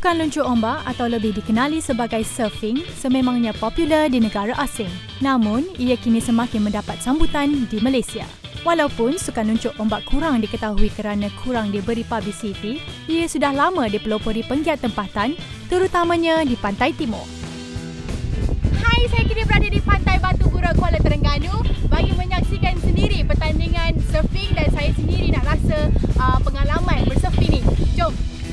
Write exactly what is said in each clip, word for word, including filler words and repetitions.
Sukan luncur ombak atau lebih dikenali sebagai surfing sememangnya popular di negara asing. Namun, ia kini semakin mendapat sambutan di Malaysia. Walaupun sukan luncur ombak kurang diketahui kerana kurang diberi publicity, ia sudah lama dipelopori penggiat tempatan, terutamanya di Pantai Timur. Hai, saya kini berada di Pantai Batu Pura, Kuala Terengganu bagi menyaksikan sendiri pertandingan surfing dan saya sendiri nak rasa uh, pengalaman bersurfing ni. Jom!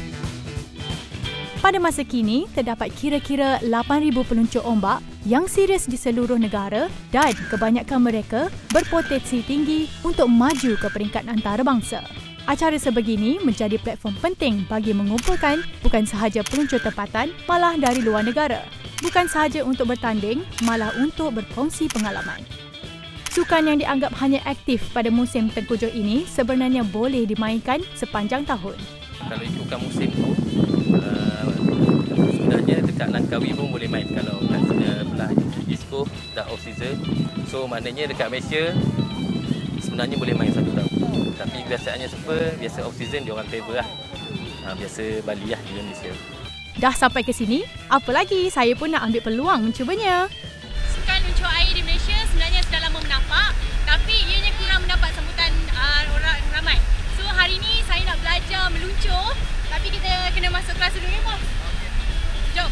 Pada masa kini, terdapat kira-kira lapan ribu peluncur ombak yang serius di seluruh negara dan kebanyakan mereka berpotensi tinggi untuk maju ke peringkat antarabangsa. Acara sebegini menjadi platform penting bagi mengumpulkan bukan sahaja peluncur tempatan, malah dari luar negara. Bukan sahaja untuk bertanding, malah untuk berkongsi pengalaman. Sukan yang dianggap hanya aktif pada musim tengkujuh ini sebenarnya boleh dimainkan sepanjang tahun. Kalau ikutkan musim tu, uh, sebenarnya dekat Langkawi pun boleh main kalau kat belah East Coast dah off season. So maknanya dekat Malaysia sebenarnya boleh main satu tahun. Tapi biasanya surfer, biasa off season dia orang favor lah. Uh, biasa Bali lah di Indonesia. Dah sampai ke sini, apa lagi saya pun nak ambil peluang mencubanya. Sukan luncur air di Malaysia sebenarnya sudah lama menampak, tapi ianya kurang mendapat sambutan uh, orang ramai. So hari ni saya nak belajar meluncur, tapi kita kena masuk kelas dulu ya, Bos. Jom.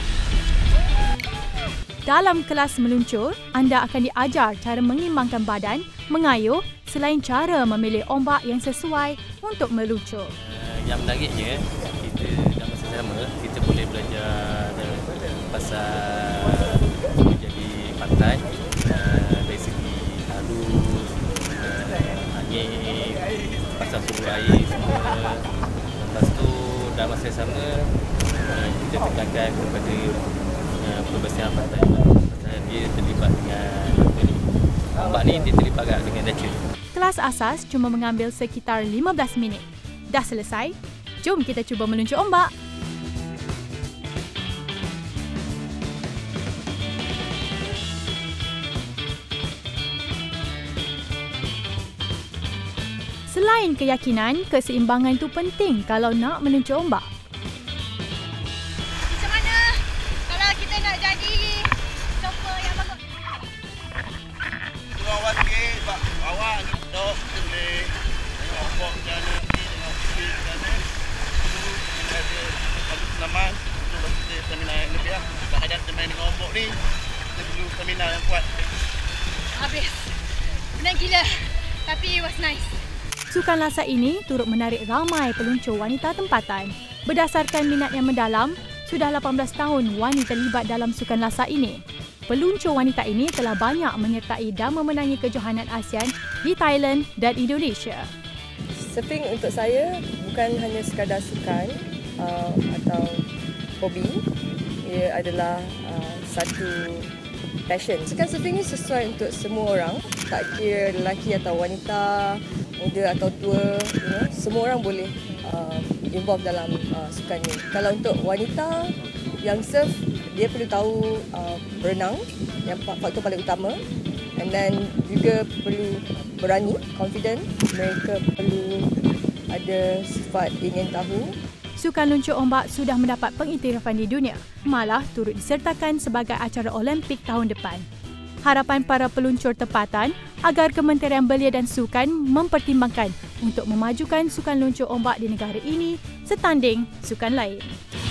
Dalam kelas meluncur, anda akan diajar cara mengimbangkan badan, mengayuh selain cara memilih ombak yang sesuai untuk meluncur. Uh, yang menariknya, kita dalam masa sama, kita boleh belajar pasal jadi pantai uh, dari segi arus, uh, angin, pasal suhu air semua. Lepas tu dalam masa sama uh, kita tekankan kepada uh, kebersihan pantai. Pasal dia terlibat dengan ombak ni, dia terlibat dengan nature. Kelas asas cuma mengambil sekitar lima belas minit. Dah selesai? Jom kita cuba meluncur ombak. Selain keyakinan, keseimbangan tu penting kalau nak meluncur ombak. Macam mana kalau kita nak jadi surfer yang bagus? Tu awal sikit, sebab awal ni dok, kita boleh tengok ombak macam mana, tengok speed macam mana. Tu kita ada satu senaman untuk kita stamina yang lebih lah. Sebab hadap kita main dengan ombak ni, kita perlu stamina yang kuat. Habis. Penat gila. Tapi it was nice. Sukan lasak ini turut menarik ramai peluncur wanita tempatan. Berdasarkan minat yang mendalam, sudah lapan belas tahun Wani terlibat dalam sukan lasak ini. Peluncur wanita ini telah banyak menyertai dan memenangi kejohanan ASEAN di Thailand dan Indonesia. Surfing untuk saya bukan hanya sekadar sukan uh, atau hobi. Ia adalah uh, satu passion. Sukan surfing ini sesuai untuk semua orang, tak kira lelaki atau wanita, muda atau tua, you know, semua orang boleh uh, involve dalam uh, sukan ini. Kalau untuk wanita yang surf, dia perlu tahu uh, berenang, yang faktor paling utama, and then juga perlu berani, confident. Mereka perlu ada sifat ingin tahu. Sukan luncur ombak sudah mendapat pengiktirafan di dunia, malah turut disertakan sebagai acara Olimpik tahun depan. Harapan para peluncur tempatan agar Kementerian Belia dan Sukan mempertimbangkan untuk memajukan sukan luncur ombak di negara ini setanding sukan lain.